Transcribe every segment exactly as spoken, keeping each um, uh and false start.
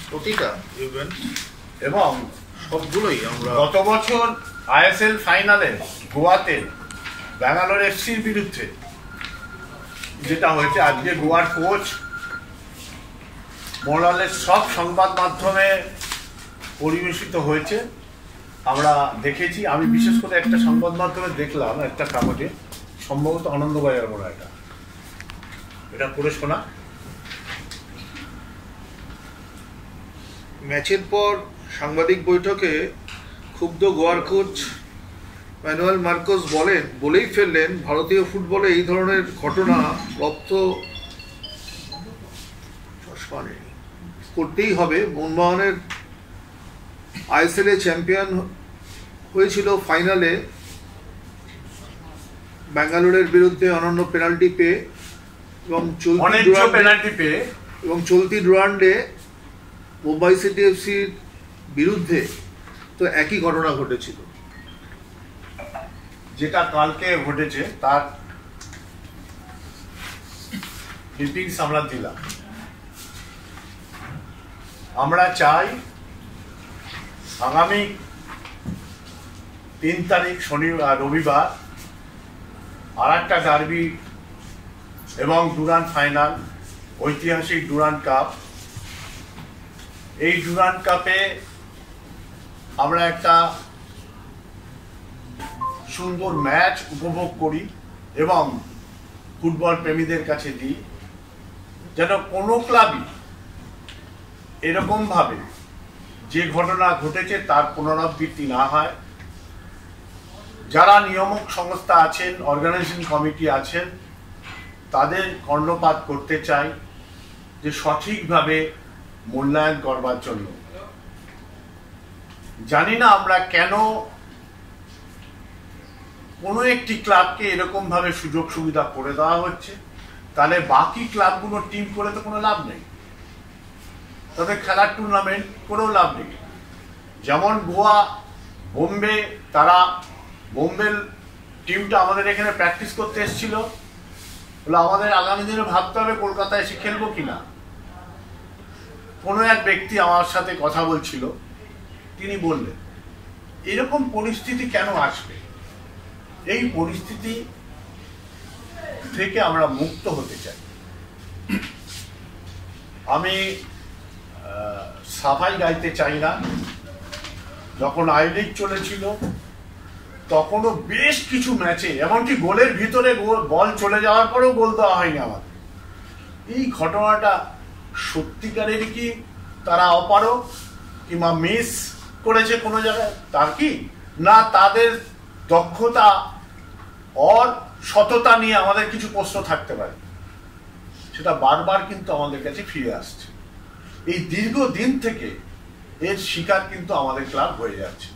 প্রতিটা ইভেন্ট এবং সবগুলোই আমরা গত বছর আইএসএল ফাইনালে গোয়াতে ব্যাঙ্গালোর এফসির বিরুদ্ধে যেটা হয়েছে, আজকে গোয়ার কোচ মোরালের সব সংবাদ মাধ্যমে পরিবেশিত হয়েছে, আমরা দেখেছি। আমি বিশেষ করে একটা সংবাদ মাধ্যমে দেখলাম একটা কাগজে, সম্ভবত আনন্দবাজার বলা, এটা এটা পড়ে শোনা। ম্যাচের পর সাংবাদিক বৈঠকে ক্ষুব্ধ গোয়ার কোচ ম্যানুয়েল মার্কোস বলেন বলেই ফেললেন, ভারতীয় ফুটবলে এই ধরনের ঘটনা রপ্ত করতেই হবে। মোহনবাগানের আইএসএল এ চ্যাম্পিয়ন হয়েছিল, ফাইনালে ব্যাঙ্গালোরের বিরুদ্ধে অনন্য পেনাল্টি পেয়ে এবং চলতি পেনাল্টি পেয়ে এবং চলতি ডুরান্ডে মুম্বাই সিটি এফসির বিরুদ্ধে তো একই ঘটনা ঘটেছিল। যেটা কালকে ঘটেছে তার ক্লিপিংস আমরা দিলাম। আমরা চাই আগামী তিন তারিখ শনিবার রবিবার আর একটা ডার্বি এবং ডুরান্ড ফাইনাল, ঐতিহাসিক ডুরান্ড কাপ। এই ডুরান্ড কাপে আমরা একটা সুন্দর ম্যাচ উপভোগ করি এবং ফুটবল প্রেমীদের কাছে দিই, যেন কোনো ক্লাবই এরকমভাবে যে ঘটনা ঘটেছে তার পুনরাবৃত্তি না হয়। যারা নিয়ামক সংস্থা আছেন, অর্গানাইজেশন কমিটি আছেন, তাদের কর্ণপাত করতে চাই যে সঠিকভাবে মূল্যায়ন করবার জন্য। জানি না আমরা কেন কোনো একটি ক্লাবকে এরকম ভাবে সুযোগ সুবিধা করে দেওয়া হচ্ছে, তাহলে বাকি ক্লাবগুলো টিম করে তো কোনো লাভ নেই, তাদের খেলার টুর্নামেন্ট করেও লাভ নেই। যেমন গোয়া, বোম্বে, তারা বোম্বের টিমটা আমাদের এখানে প্র্যাকটিস করতে এসেছিল, বলে আমাদের আগামী দিনে ভাবতে হবে কলকাতায় এসে খেলবো কিনা। কোনো এক ব্যক্তি আমার সাথে কথা বলছিল, তিনি বললেন এরকম পরিস্থিতি কেন আসবে, এই পরিস্থিতি থেকে আমরা মুক্ত হতে চাই। আমি সাফাই গাইতে চাই না, যখন আই লিগ চলেছিল তখনও বেশ কিছু ম্যাচে, এমনকি গোলের ভিতরে বল চলে যাওয়ার পরেও গোল দেওয়া হয়নি আমাদের। এই ঘটনাটা সত্যিকারের কি তারা অপারগ কিংবা মিস করেছে কোনো জায়গায়, তার কি না তাদের দক্ষতা আর সততা নিয়ে আমাদের কিছু প্রশ্ন থাকতে পারে, সেটা বারবার কিন্তু আমাদের কাছে ফিরে আসছে। এই দীর্ঘ দিন থেকে এর শিকার কিন্তু আমাদের ক্লাব হয়ে যাচ্ছে।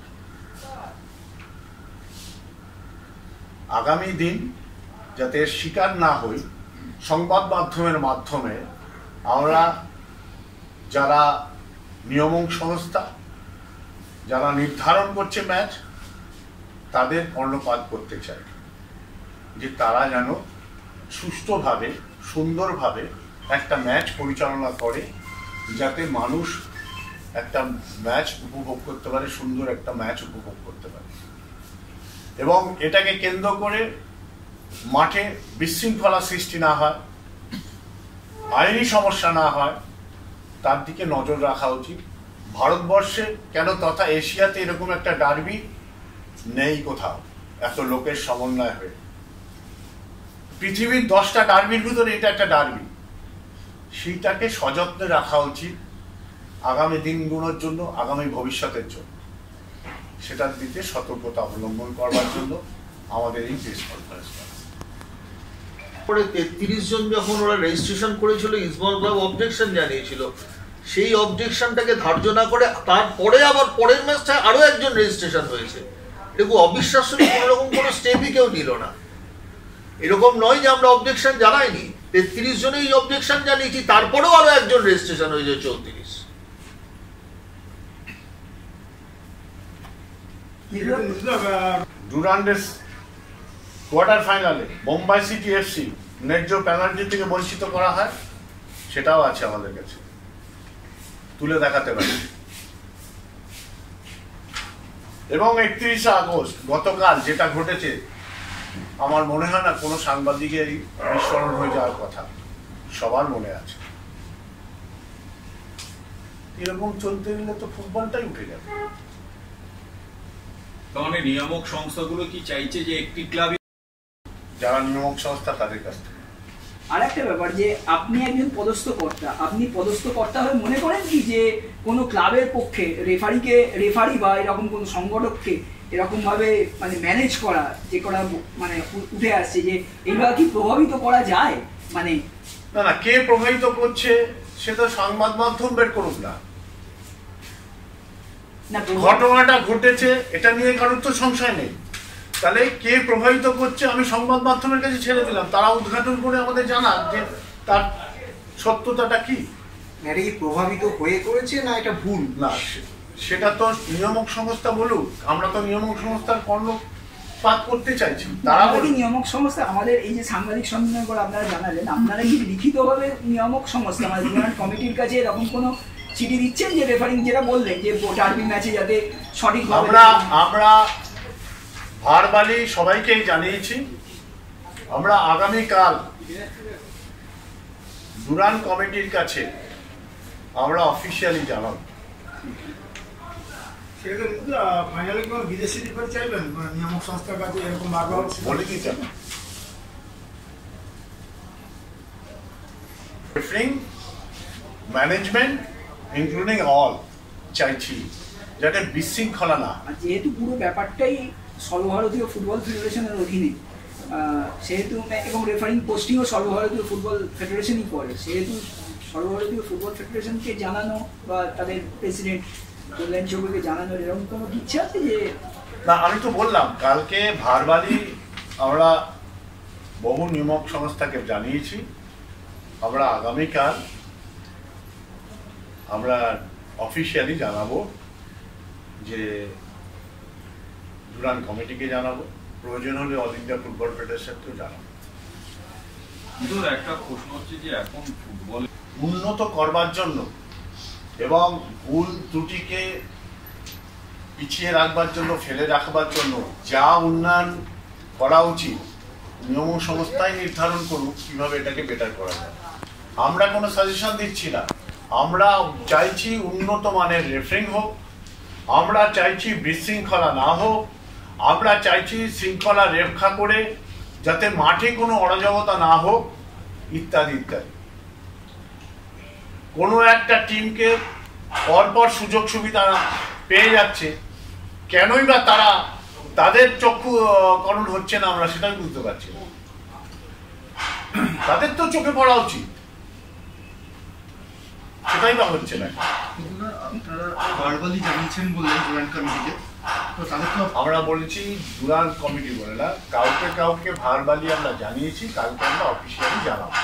আগামী দিন যাতে এর শিকার না হই, সংবাদ মাধ্যমের মাধ্যমে আমরা যারা নিয়মক সংস্থা, যারা নির্ধারণ করছে ম্যাচ, তাদের কর্ণপাত করতে চাই যে তারা যেন সুষ্ঠুভাবে সুন্দরভাবে একটা ম্যাচ পরিচালনা করে, যাতে মানুষ একটা ম্যাচ উপভোগ করতে পারে, সুন্দর একটা ম্যাচ উপভোগ করতে পারে। এবং এটাকে কেন্দ্র করে মাঠে বিশৃঙ্খলা সৃষ্টি না হয়, আইনি সমস্যা না হয়, তার দিকে নজর রাখা উচিত। ভারতবর্ষে কেন তথা এশিয়াতে এরকম একটা ডার্বি নেই কোথাও, এত লোকের সমন্বয় হয়ে। পৃথিবীর দশটা ডার্বির ভিতরে এটা একটা ডার্বি, সেইটাকে সযত্নে রাখা উচিত আগামী দিনগুলোর জন্য, আগামী ভবিষ্যতের জন্য। সেটার দিকে সতর্কতা অবলম্বন করবার জন্য আমাদের এই প্রেস কনফারেন্স। পরে তেত্রিশ জন যখন ওরা রেজিস্ট্রেশন করেছিল, ইস্টবেঙ্গল ক্লাব অবজেকশন জানিয়েছিল, সেই অবজেকশনটাকে ধার্য না করে তারপরে আবার পরের ম্যাচটা আরো একজন রেজিস্ট্রেশন হয়েছে। এরকম অবিশ্বাস্য, কোনো রকম কোনো স্টেপই কেউ নিল না। এরকম নয় যে আমরা অবজেকশন জানাইনি, তেত্রিশ জনেই অবজেকশন জানিয়েছি, তারপরেও আরো একজন রেজিস্ট্রেশন হয়েছে চৌত্রিশ। ডুরান্ডের কোয়ার্টার ফাইনালে মুম্বাই সিটি এফসি ন্যায্য পেনাল্টি থেকে বঞ্চিত করা হয়, সেটাও আছে আমাদের কাছে। তুলে দেখাতে পারি। এবং একত্রিশে আগস্ট গতকাল যেটা ঘটেছে, আমার মনে হয় না কোনো সাংবাদিকেরই বিস্মরণ হয়ে যাওয়ার কথা, সবার মনে আছে। এরকম চলতে গেলে তো ফুটবলটাই উঠে যাবে। তাহলে নিয়ামক সংস্থাগুলো কি চাইছে যে একটি ক্লাবে, যারা নিয়ামক সংস্থা তাদের কাছ থেকে? আর একটা ব্যাপার যে আপনি একজন পদস্থ কর্তা, আপনি পদস্থ কর্তা হয়ে মনে করেন কি যে কোনো ক্লাবের পক্ষে রেফারিকে রেফারি বা এরকম কোনো সংগঠককে এরকম ভাবে মানে ম্যানেজ করা যে করা মানে উঠে আসছে, যে এইভাবে কি প্রভাবিত করা যায়? মানে না না, কে প্রভাবিত করছে সেটা সংবাদ মাধ্যম বের করুক না। ঘটনাটা ঘটেছে, এটা নিয়ে কারোর তো সংশয় নেই। তাহলে কে প্রভাবিত করছে আমি সংবাদ মাধ্যমের কাছে ছেড়ে দিলাম, তারা উদ্ঘাটন করে আমাদের জানান যে তার সত্যতাটা কি। এটা কি প্রভাবিত হয়ে করেছে না এটা ভুল? না, সেটা তো নিয়ামক সংস্থা বলুক, আমরা তো নিয়ামক সংস্থার কর্ণপাত করতে চাইছি। তারা কি নিয়ামক সংস্থা আমাদের এই যে সাংবাদিক সম্মেলন করে আপনারা জানালেন, আপনারা কি লিখিতভাবে নিয়ামক সংস্থা মানে ডুরান্ড কমিটির কাছে এরকম কোনো চিঠি দিচ্ছেন যে রেফারিং যেটা বললেন যে ডার্বি ম্যাচে যাতে সঠিকভাবে? আমরা আমরা ভারবালি সবাইকেই জানিয়েছি, আমরা আগামীকাল ডুরান্ড কমিটির কাছে আমরা অফিসিয়ালি জানাব। ফাইনালে কি বিদেশি রেফারি চাইবেন নিয়ামক সংস্থার কাছে? এরকম বারবার বলে কি চান? রেফারিং ম্যানেজমেন্ট ইনক্লুডিং অল চাইছি যাতে বিশৃঙ্খলা না। যেহেতু পুরো ব্যাপারটাই সর্বভারতীয় ফুটবল ফেডারেশনের অধীনে, সেহেতু এবং রেফারিং পোস্টিংও সর্বভারতীয় ফুটবল ফেডারেশনই করে, সেহেতু সর্বভারতীয় ফুটবল ফেডারেশনকে জানানো বা তাদের প্রেসিডেন্ট কল্যাণ চৌধুরীকে জানানোর এরকম কোনো ইচ্ছা আছে? যে না, আমি তো বললাম কালকে ভারবালি আমরা বহু নিয়ামক সংস্থাকে জানিয়েছি, আমরা আগামীকাল আমরা অফিসিয়ালি জানাবো, যে ডুরান্ড কমিটিকে জানাবো, প্রয়োজন হলে অল ইন্ডিয়া ফুটবল ফেডারেশনকেও জানাবো। কিন্তু একটা প্রশ্ন হচ্ছে যে এখন ফুটবল উন্নত করবার জন্য এবং ভুল ত্রুটিকে পিছিয়ে রাখবার জন্য, ফেলে রাখবার জন্য যা উন্নয়ন করা উচিত নিয়ম সংস্থায় নির্ধারণ করুক কিভাবে এটাকে বেটার করা যায়। আমরা কোনো সাজেশন দিচ্ছি না, আমরা চাইছি উন্নত মানের রেফারিং হোক, আমরা চাইছি বিশৃঙ্খলা না হোক, আমরা চাইছি শৃঙ্খলা রক্ষা করে যাতে মাঠে কোনো অরাজকতা না হোক, ইত্যাদি ইত্যাদি। কোনো একটা টিমকে পরপর সুযোগ সুবিধা পেয়ে যাচ্ছে, কেনই বা তারা তাদের চক্ষুকরণ হচ্ছে না আমরা সেটাই বুঝতে পারছি না। তাদের তো চোখে পড়া উচিত, সেটাই বা হচ্ছে না। আমরা বলেছি ডুরান্ড কমিটি বলে না, কাউকে কাউকে ভারবালি আমরা জানিয়েছি, কালকে আমরা অফিসিয়ালি জানাবো।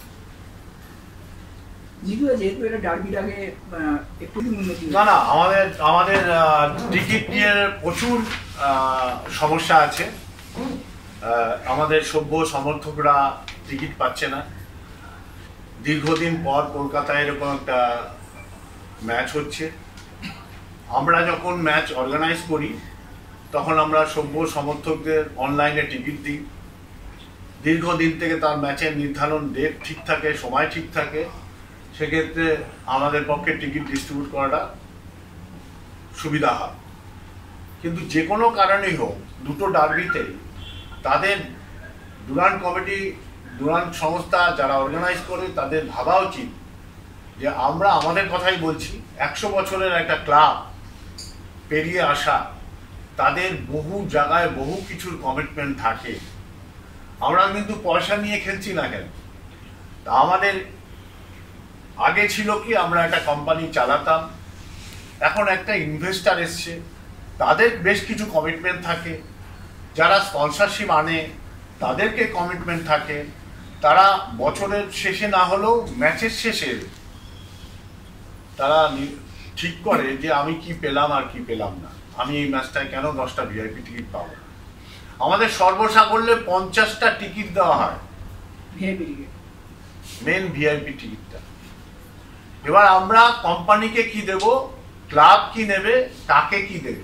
যেহেতু এটা ডার্বিটাকে একটু উন্নতি না না, আমাদের আমাদের টিকিট নিয়ে প্রচুর সমস্যা আছে। আমাদের সভ্য সমর্থকরা টিকিট পাচ্ছে না। দীর্ঘদিন পর কলকাতায় এরকম একটা ম্যাচ হচ্ছে। আমরা যখন ম্যাচ অর্গানাইজ করি তখন আমরা সভ্য সমর্থকদের অনলাইনে টিকিট দিই। দীর্ঘদিন থেকে তার ম্যাচের নির্ধারণ ডেট ঠিক থাকে, সময় ঠিক থাকে, সেক্ষেত্রে আমাদের পক্ষে টিকিট ডিস্ট্রিবিউট করাটা সুবিধা হয়। কিন্তু যে কোনো কারণেই হোক দুটো ডার্বিতেই তাদের ডুরান্ড কমিটি, ডুরান্ড সংস্থা যারা অর্গানাইজ করে তাদের ভাবা উচিত যে আমরা আমাদের কথাই বলছি, একশো বছরের একটা ক্লাব পেরিয়ে আসা, তাদের বহু জায়গায় বহু কিছুর কমিটমেন্ট থাকে। আমরা কিন্তু পয়সা নিয়ে খেলছি না কেন। তা আমাদের আগে ছিল কি আমরা একটা কোম্পানি চালাতাম, এখন একটা ইনভেস্টার এসছে, তাদের বেশ কিছু কমিটমেন্ট থাকে। যারা স্পন্সরশিপ আনে তাদেরকে কমিটমেন্ট থাকে। তারা বছরের শেষে না হলেও ম্যাচের শেষে তারা ঠিক করে যে আমি কি পেলাম আর কি পেলাম না, আমি এই ম্যাচটায় কেন দশটা ভিআইপি টিকিট পাবো। আমাদের সর্বসাকল্যে পঞ্চাশটা টিকিট দেওয়া হয়, মেন ভিআইপি টিকিটটা। এবার আমরা কোম্পানিকে কি দেব, ক্লাব কি নেবে, কাকে কি দেবে।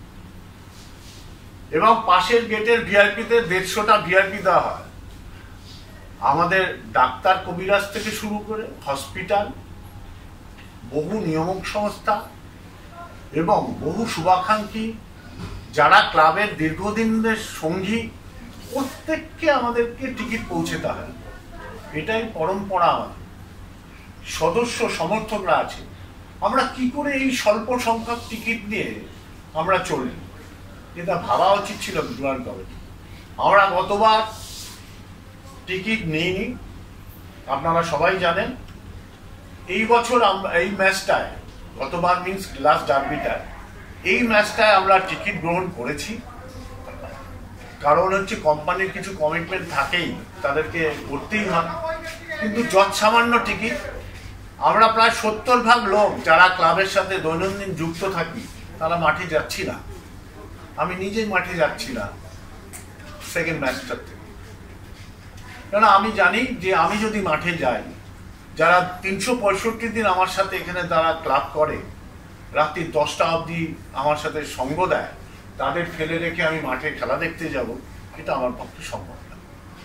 এবং পাশের গেটের ভিআইপিতে দেড়শোটা ভিআইপি দেওয়া হয়। আমাদের ডাক্তার কবিরাজ থেকে শুরু করে হসপিটাল, বহু নিয়ামক সংস্থা এবং বহু শুভাকাঙ্ক্ষী যারা ক্লাবের দীর্ঘদিনের সঙ্গী, প্রত্যেককে আমাদেরকে টিকিট পৌঁছতে হয়। এটাই পরম্পরা। আমাদের সদস্য সমর্থকরা আছে, আমরা কি করে এই স্বল্প সংখ্যক টিকিট নিয়ে আমরা চলি, এটা ভাবা উচিত ছিল ডুরান্ড কমিটি। আমরা গতবার টিকিট নিইনি, আপনারা সবাই জানেন। এই বছর আমরা এই ম্যাচটায়, গতবার মিন্স লাস্ট ডার্বিটায়, এই ম্যাচটায় আমরা টিকিট গ্রহণ করেছি। কারণ হচ্ছে কোম্পানির কিছু কমিটমেন্ট থাকেই, তাদেরকে করতেই হয়। কিন্তু যৎ সামান্য টিকিট, আমরা প্রায় সত্তর ভাগ লোক যারা ক্লাবের সাথে দৈনন্দিন যুক্ত থাকি, তারা মাঠে যাচ্ছি না। আমি নিজেই মাঠে যাচ্ছি না সেকেন্ড ম্যাচটার থেকে, কেন আমি জানি যে আমি যদি মাঠে যাই, যারা তিনশো পঁয়ষট্টি দিন আমার সাথে এখানে তারা ক্লাব করে, রাত্রি দশটা অবধি আমার সাথে সঙ্গ দেয়, তাদের ফেলে রেখে আমি মাঠে খেলা দেখতে যাব, এটা আমার পক্ষে সম্ভব না।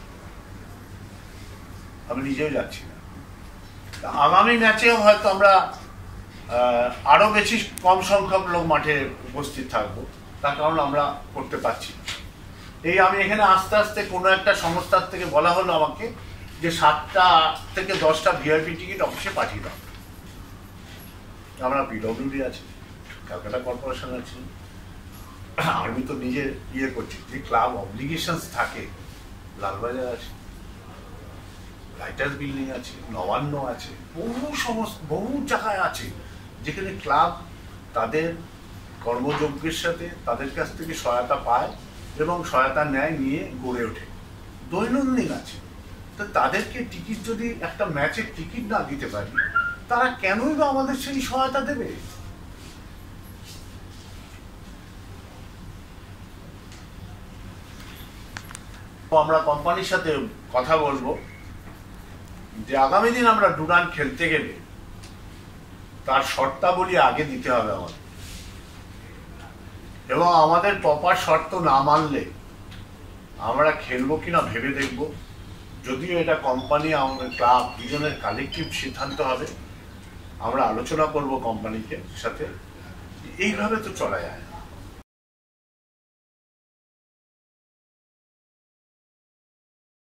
আমি নিজেও যাচ্ছি না। আগামী ম্যাচেও হয়তো আমরা আরো বেশি কম সংখ্যক লোক মাঠে উপস্থিত থাকবো, তার কারণ আমরা করতে পারছি না। এই আমি এখানে আস্তে আস্তে কোনো একটা সংস্থার থেকে বলা হলো আমাকে যে সাতটা থেকে দশটা ভিআইপি টিকিট অফিসে পাঠিয়ে দাও। আমরা পিডব্লিউডি আছি, ক্যালকাটা কর্পোরেশন আছি, আমি তো নিজে ইয়ে করছি, যে ক্লাব অবলিগেশনস থাকে, লালবাজার আছে, রাইটার্স বিল্ডিং আছে, নবান্ন আছে, বহু সমস্ত বহু জায়গায় আছে যেখানে ক্লাব তাদের কর্মযজ্ঞের সাথে তাদের কাছ থেকে সহায়তা পায় এবং সহায়তা নেয়, নিয়ে গড়ে ওঠে, দৈনন্দিন আছে। তো তাদেরকে টিকিট যদি একটা ম্যাচের টিকিট না দিতে পারি, তারা কেনই বা আমাদের সেই সহায়তা দেবে? আমরা কোম্পানির সাথে কথা বলবো যে আগামী দিন আমরা ডুরান্ড খেলতে গেলে তার শর্তাবলী আগে দিতে হবে আমাদের, এবং আমাদের প্রপার শর্ত না মানলে আমরা খেলবো কিনা ভেবে দেখব। যদিও এটা কোম্পানি আমাদের ক্লাব দুজনের কালেকটিভ সিদ্ধান্ত হবে, আমরা আলোচনা করব কোম্পানিকে সাথে, এইভাবে তো চলা যায়।